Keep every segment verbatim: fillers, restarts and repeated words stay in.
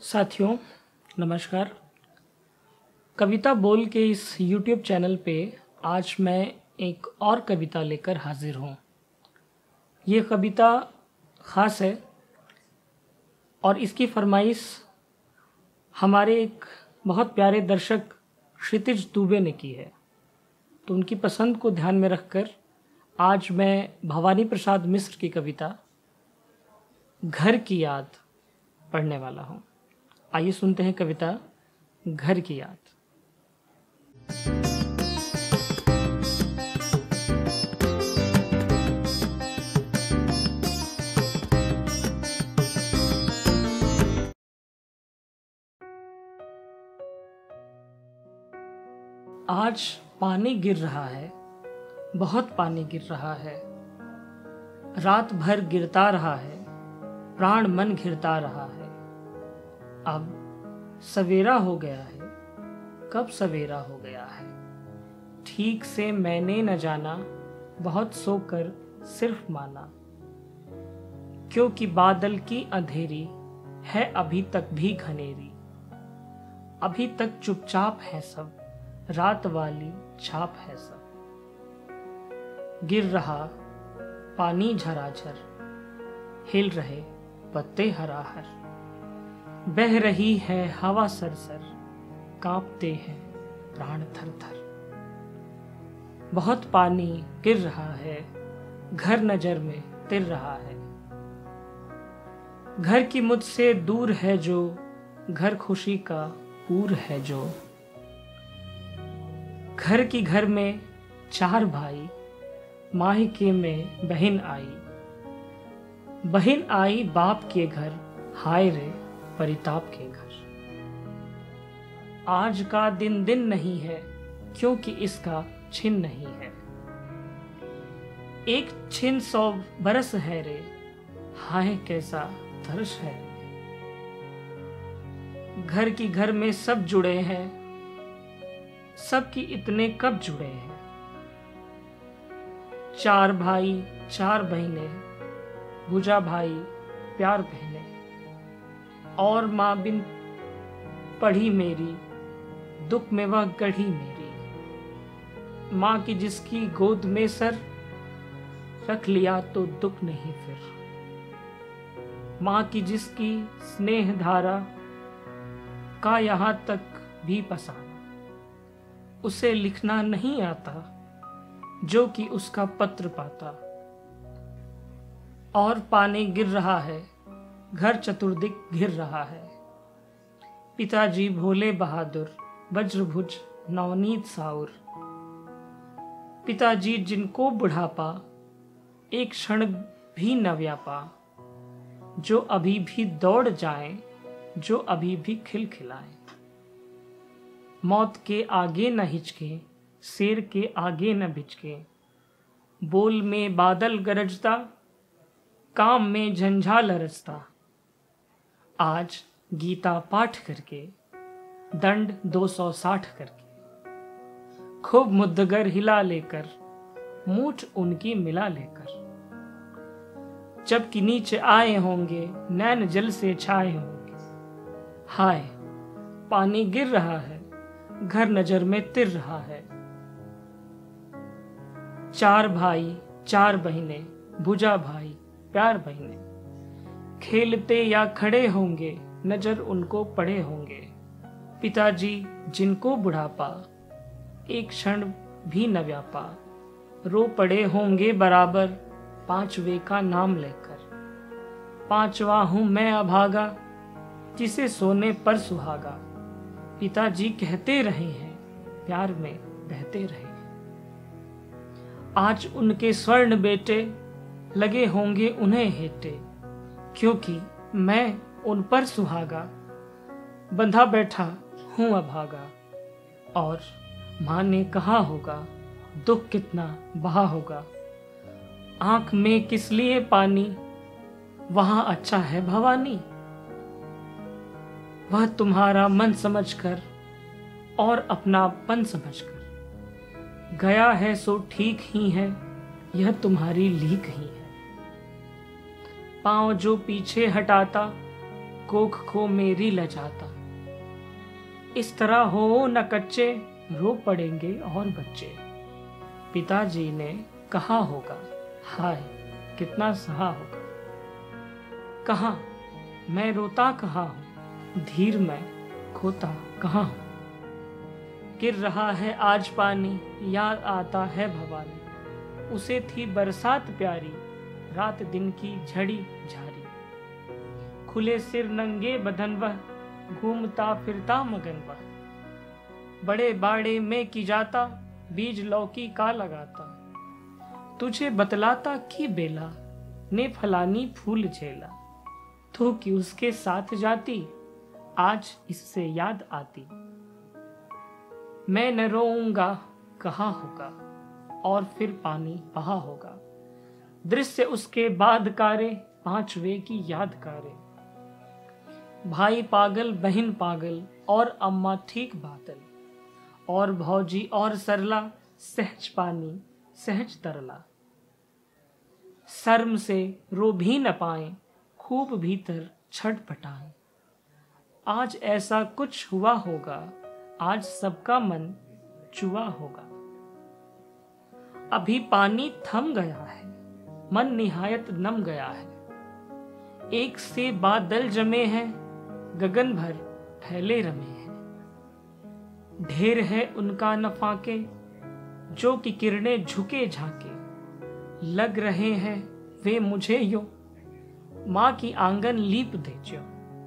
साथियों नमस्कार। कविता बोल के इस यूट्यूब चैनल पे आज मैं एक और कविता लेकर हाजिर हूँ। ये कविता ख़ास है और इसकी फरमाइश हमारे एक बहुत प्यारे दर्शक क्षितिज दुबे ने की है, तो उनकी पसंद को ध्यान में रखकर आज मैं भवानी प्रसाद मिश्र की कविता घर की याद पढ़ने वाला हूँ। आइए सुनते हैं कविता घर की याद। आज पानी गिर रहा है, बहुत पानी गिर रहा है, रात भर गिरता रहा है, प्राण मन घिरता रहा है। अब सवेरा हो गया है, कब सवेरा हो गया है, ठीक से मैंने न जाना, बहुत सोकर सिर्फ माना, क्योंकि बादल की अंधेरी है अभी तक भी घनेरी, अभी तक चुपचाप है सब, रात वाली छाप है सब। गिर रहा पानी झराझर, हिल रहे पत्ते हराहर, बह रही है हवा सरसर, कांपते हैं प्राण थर थर। बहुत पानी गिर रहा है, घर नजर में तिर रहा है, घर की मुझसे दूर है जो, घर खुशी का पूर है जो। घर की घर में चार भाई, मायके में बहन आई, बहन आई बाप के घर, हाय रे परिताप के घर। आज का दिन दिन नहीं है, क्योंकि इसका छिन नहीं है, एक छिन सौ बरस है रे, हाय कैसा तरस है रे। घर की घर में सब जुड़े हैं, सबकी इतने कब जुड़े हैं। चार भाई चार बहनें, भुजा भाई प्यार बहनें, और माँ बिन पढ़ी मेरी, दुख में वह गढ़ी मेरी। माँ की जिसकी गोद में सर, रख लिया तो दुख नहीं फिर। माँ की जिसकी स्नेह धारा का यहाँ तक भी पसाना, उसे लिखना नहीं आता जो कि उसका पत्र पाता। और पानी गिर रहा है, घर चतुर्दिक घिर रहा है, पिताजी भोले बहादुर, वज्रभुज नवनीत साउर। पिताजी जिनको बुढ़ापा एक क्षण भी न व्यापा, जो अभी भी दौड़ जाएं, जो अभी भी खिलखिलाएं। मौत के आगे न हिचके, शेर के आगे न बिचके, बोल में बादल गरजता, काम में झंझाल रचता। आज गीता पाठ करके, दंड दो सौ साठ करके, खूब मुद्दगर हिला लेकर, मूठ उनकी मिला लेकर। जबकि नीचे आए होंगे, नैन जल से छाए होंगे, हाय पानी गिर रहा है, घर नजर में तिर रहा है। चार भाई चार बहनें, भुजा भाई प्यार बहनें, खेलते या खड़े होंगे, नजर उनको पड़े होंगे। पिताजी जिनको बुढ़ापा एक क्षण भी न व्यापा, रो पड़े होंगे बराबर, पांचवे का नाम लेकर। पांचवा हूं मैं अभागा, जिसे सोने पर सुहागा। पिताजी कहते रहे हैं, प्यार में बहते रहे हैं। आज उनके स्वर्ण बेटे लगे होंगे उन्हें हेटे, क्योंकि मैं उन पर सुहागा, बंधा बैठा हूं अभागा। और माँ ने कहा होगा, दुख कितना बहा होगा, आंख में किस लिए पानी, वहां अच्छा है भवानी। वह तुम्हारा मन समझकर और अपनापन समझकर, गया है सो ठीक ही है, यह तुम्हारी लीक ही है। पांव जो पीछे हटाता, कोख खो मेरी लजाता। इस तरह हो न कच्चे, रो पड़ेंगे और बच्चे। पिताजी ने कहा होगा, हाय कितना सहा होगा। कहाँ मैं रोता कहाँ हूँ, धीर मैं खोता कहाँ हूँ। गिर रहा है आज पानी, याद आता है भवानी। उसे थी बरसात प्यारी, रात दिन की झड़ी झारी। खुले सिर नंगे बदन वह, घूमता फिरता मगन वह। बड़े बाड़े में की जाता, बीज लौकी का लगाता। तुझे बतलाता कि बेला, ने फलानी फूल झेला। तो कि उसके साथ जाती, आज इससे याद आती। मैं न रोऊंगा कहा होगा, और फिर पानी बहा होगा। दृश्य उसके बाद कारे, पांचवे की याद कारे। भाई पागल बहन पागल, और अम्मा ठीक बादल। और भौजी और सरला, सहज पानी सहज तरला। शर्म से रो भी न पाए, खूब भीतर छटपटाए। आज ऐसा कुछ हुआ होगा, आज सबका मन चुआ होगा। अभी पानी थम गया है, मन निहायत नम गया है। एक से बादल जमे हैं, गगन भर फैले रमे हैं। ढेर है उनका नफाके, जो कि किरणें झुके झाके। लग रहे हैं वे मुझे यो, माँ की आंगन लीप दे जो।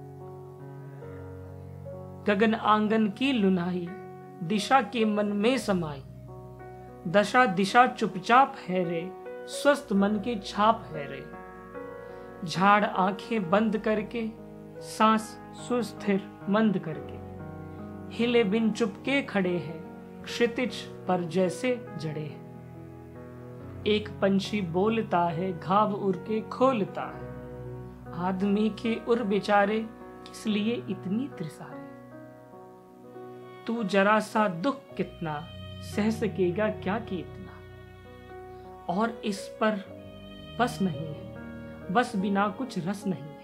गगन आंगन की लुनाई, दिशा के मन में समाई। दशा दिशा चुपचाप है रे, स्वस्थ मन की छाप है रे। झाड़ आंखें बंद करके, सांस सुस्थिर मंद करके। हिले बिन चुपके खड़े हैं, क्षितिज पर जैसे जड़े हैं। एक पंछी बोलता है, घाव उड़ के खोलता है। आदमी के उर बेचारे, किस लिए इतनी त्रिसारे। तू जरा सा दुख कितना, सह सकेगा क्या कि इतना। और इस पर बस नहीं है, बस बिना कुछ रस नहीं है।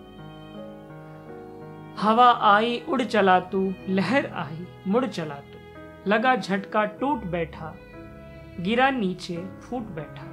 हवा आई उड़ चला तू, लहर आई मुड़ चला तू। लगा झटका टूट बैठा, गिरा नीचे फूट बैठा।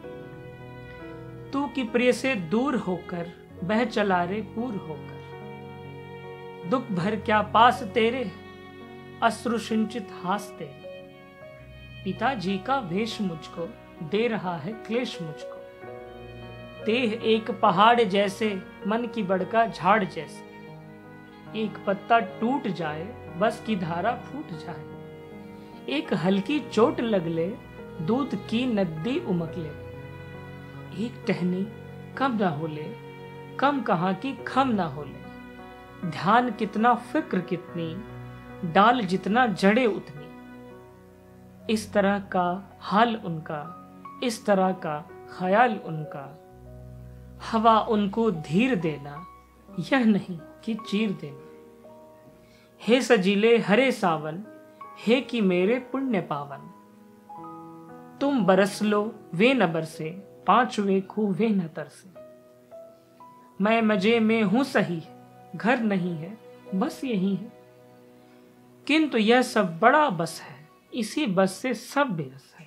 तू की प्रिय से दूर होकर, बह चला रे पूर होकर। दुख भर क्या पास तेरे, अश्रु सिंचित हास तेरे। पिताजी का वेश मुझको, दे रहा है क्लेश मुझको। देह एक पहाड़ जैसे, मन की बड़का झाड़ जैसे। एक पत्ता टूट जाए, बस की धारा फूट जाए। एक हल्की चोट लग ले, दूध की नदी उमक ले। एक टहनी कम ना हो ले, कम कहाँ की खम ना हो ले। ध्यान कितना फिक्र कितनी, डाल जितना जड़े उतनी। इस तरह का हाल उनका, इस तरह का ख्याल उनका। हवा उनको धीर देना, यह नहीं कि चीर देना। हे सजीले हरे सावन, हे कि मेरे पुण्य पावन। तुम बरस लो वे न बरसे, पांचवे खूह वे न तरसे। मैं मजे में हूं सही, घर नहीं है बस यही है। किंतु यह सब बड़ा बस है, इसी बस से सब बेरस है।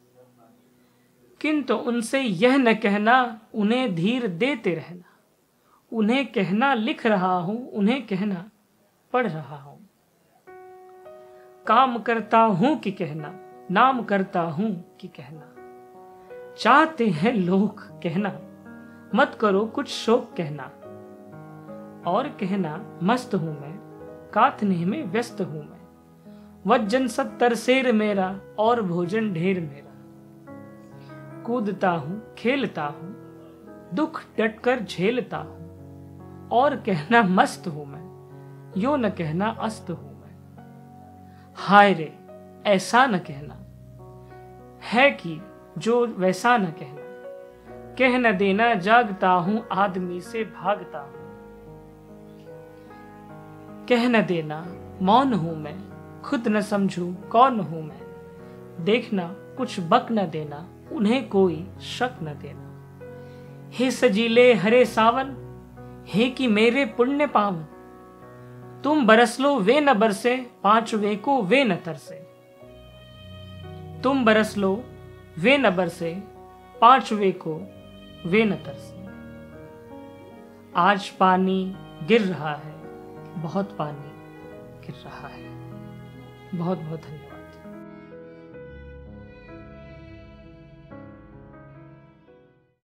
किंतु उनसे यह न कहना, उन्हें धीर देते रहना। उन्हें कहना लिख रहा हूं, उन्हें कहना पढ़ रहा हूं। काम करता हूं कि कहना, नाम करता हूं कि कहना। चाहते हैं लोग कहना, मत करो कुछ शोक कहना। और कहना मस्त हूं मैं, काथने में व्यस्त हूं मैं। वज्जन सत्तर शेर मेरा, और भोजन ढेर मेरा। कूदता हूं खेलता हूं, दुख डट कर झेलता हूं। और कहना मस्त हूं मैं, यो न कहना अस्त हूं मैं। हाय रे ऐसा न कहना, है कि जो वैसा न कहना। कह न देना जागता हूं, आदमी से भागता हूं। कह न देना मौन हूं मैं, खुद न समझूं कौन हूं मैं। देखना कुछ बक न देना, उन्हें कोई शक न देना। हे सजीले हरे सावन, हे कि मेरे पुण्य पावो, तुम बरस लो वे न बरसे, पांच वे को वे न तरसे। तुम बरस लो वे न बरसे, पांच वे को वे न तरसे। आज पानी गिर रहा है, बहुत पानी गिर रहा है। बहुत बहुत धन्यवाद।